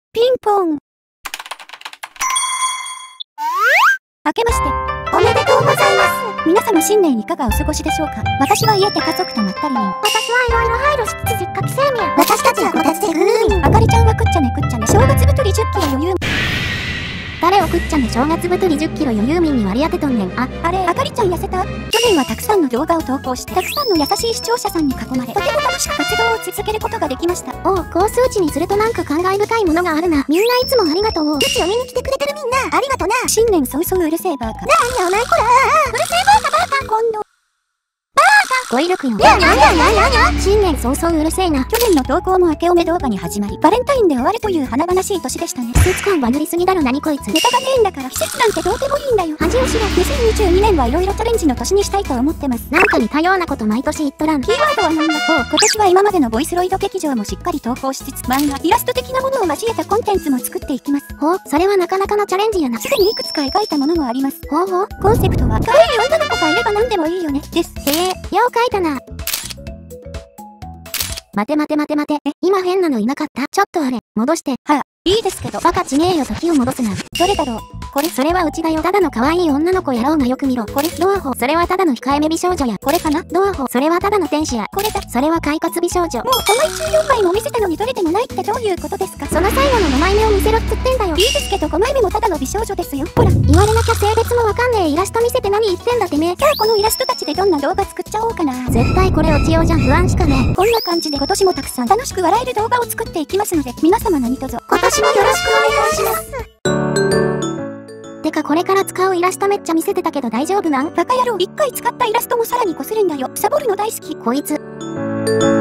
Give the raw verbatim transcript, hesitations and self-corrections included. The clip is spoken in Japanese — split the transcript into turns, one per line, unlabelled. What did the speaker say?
ピンポン。明けまして、
おめでとうございます。
皆様新年いかがお過ごしでしょうか。私は家で家族とまったりに。
私はいろいろ配慮しつつ実家帰省面。私たちはこたつでグーン。
あかりちゃんはくっちゃねくっちゃね正月太りじゅっキロ余裕。
誰をくっちゃね正月太りじゅっキロ余裕民に割り当てとんねん。あ、
あれ、あかりちゃん痩せた？去年はたくさんの動画を投稿して、たくさんの優しい視聴者さんに囲まれ、とても楽しく活動を続けることができました。
おう、高数値にするとなんか感慨深いものがあるな。みんないつもありがとう。うちを見に来てくれてるみんな、ありがとな。
新年早々うるせえバーカ。
なんやお前こら
うるせえバーカバーカ今度。
語彙力よ。いや、なんやなんやなんや新年早々うるせえな。
去年の投稿も明けおめ動画に始まり、バレンタインで終わるという華々しい年でしたね。
季節感は塗りすぎだろ何こいつ。
ネタがねえんだから季節なんてどうでもいいんだよ。恥をしろ。にせんにじゅうにねんはいろいろチャレンジの年にしたいと思ってます。
なんか似たようなこと毎年言っとらん。
キーワードはなんだほう。今年は今までのボイスロイド劇場もしっかり投稿しつつ、漫画、イラスト的なものを交えたコンテンツも作っていきます。
ほう、それはなかなかのチャレンジやな。
すでにいくつか描いたものもあります。
ほうほう。
コンセプトは、可愛い女の子がいれば何でもいいよね、です。
へえ、よう書いたな。待て待て待て待て。え、今変なのいなかった？ちょっとあれ、戻して。
はあ、いいですけど。
バカちげえよ時を戻すな。
どれだろう？これ？
それはうちだよ。ただの可愛い女の子やろうがよく見ろ。これ？ドアホ。それはただの控えめ美少女や。これかな？ドアホ。それはただの天使や。これだ。それは快活美少女。
もうこのいちじゅうよんまいも見せたのにどれでもないってどういうことですか？
その最後のごまいめを見せろっつってんだよ。
いいですけどごまいめもただの美少女ですよ。ほら。
言われなきゃ性別もわかんねえイラスト見せて何言ってんだてめえ。
じゃあこのイラストたちでどんな動画作っちゃおうかな。
絶対これ落ちようじゃん。不安しかねえ。
こんな感じで今年もたくさん楽しく笑える動画を作っていきますので、皆様何卒
今年もよろしくお願いします。てかこれから使うイラストめっちゃ見せてたけど大丈夫なん？
バカ野郎、一回使ったイラストもさらにこするんだよ。サボるの大好き。
こいつ。